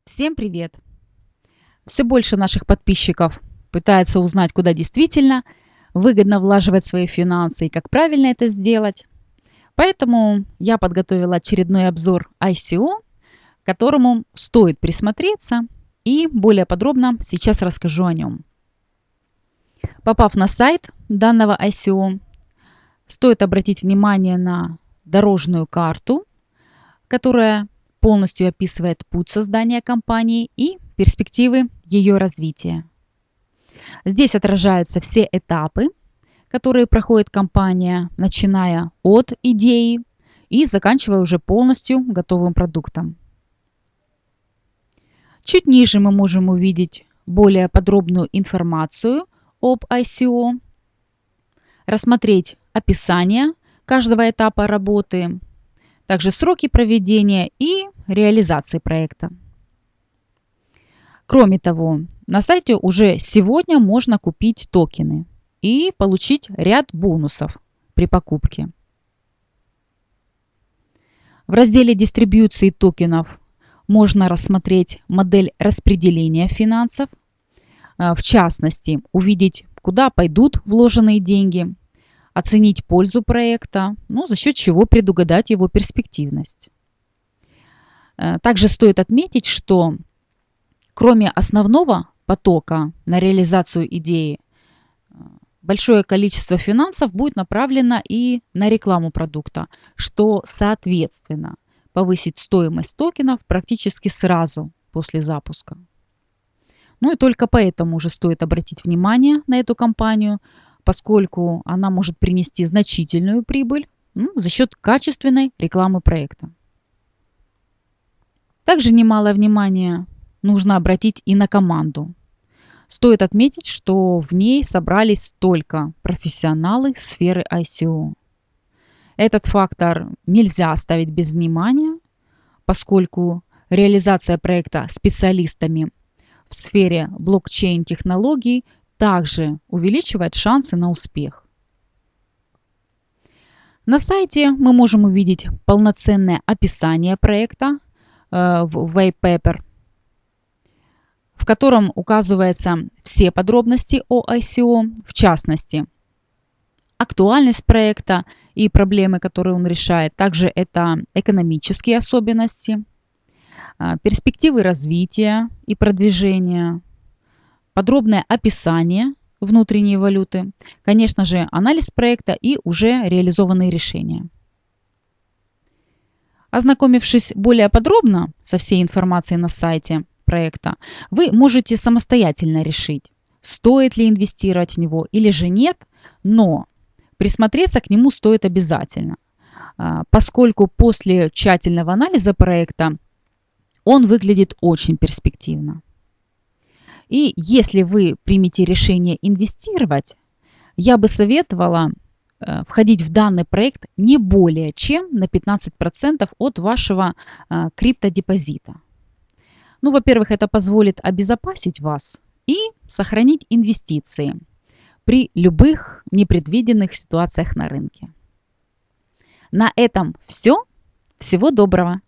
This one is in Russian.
Всем привет! Все больше наших подписчиков пытаются узнать, куда действительно выгодно влаживать свои финансы и как правильно это сделать. Поэтому я подготовила очередной обзор ICO, к которому стоит присмотреться, и более подробно сейчас расскажу о нем. Попав на сайт данного ICO, стоит обратить внимание на дорожную карту, которая полностью описывает путь создания компании и перспективы ее развития. Здесь отражаются все этапы, которые проходит компания, начиная от идеи и заканчивая уже полностью готовым продуктом. Чуть ниже мы можем увидеть более подробную информацию об ICO, рассмотреть описание каждого этапа работы, также сроки проведения и реализации проекта. Кроме того, на сайте уже сегодня можно купить токены и получить ряд бонусов при покупке. В разделе дистрибьюции токенов можно рассмотреть модель распределения финансов, в частности, увидеть, куда пойдут вложенные деньги, оценить пользу проекта, за счет чего предугадать его перспективность. Также стоит отметить, что кроме основного потока на реализацию идеи, большое количество финансов будет направлено и на рекламу продукта, что, соответственно, повысит стоимость токенов практически сразу после запуска. И только поэтому уже стоит обратить внимание на эту компанию, поскольку она может принести значительную прибыль за счет качественной рекламы проекта. Также немало внимания нужно обратить и на команду. Стоит отметить, что в ней собрались только профессионалы сферы ICO. Этот фактор нельзя оставить без внимания, поскольку реализация проекта специалистами в сфере блокчейн-технологий также увеличивает шансы на успех. На сайте мы можем увидеть полноценное описание проекта в white paper, в котором указываются все подробности о ICO, в частности, актуальность проекта и проблемы, которые он решает. Также это экономические особенности, перспективы развития и продвижения, подробное описание внутренней валюты, конечно же, анализ проекта и уже реализованные решения. Ознакомившись более подробно со всей информацией на сайте проекта, вы можете самостоятельно решить, стоит ли инвестировать в него или же нет, но присмотреться к нему стоит обязательно, поскольку после тщательного анализа проекта он выглядит очень перспективно. И если вы примете решение инвестировать, я бы советовала входить в данный проект не более чем на 15% от вашего криптодепозита. Во-первых, это позволит обезопасить вас и сохранить инвестиции при любых непредвиденных ситуациях на рынке. На этом все. Всего доброго!